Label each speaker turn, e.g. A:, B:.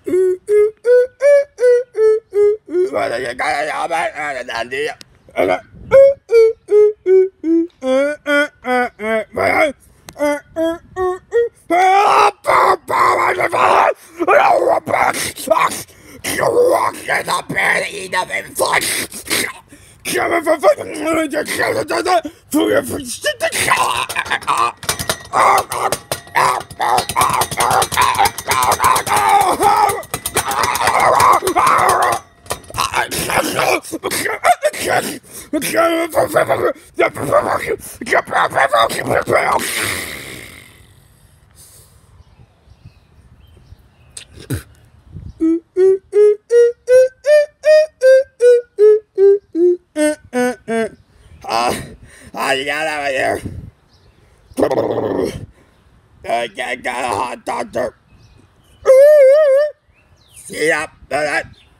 A: You got out of here. I got a hot doctor. See ya.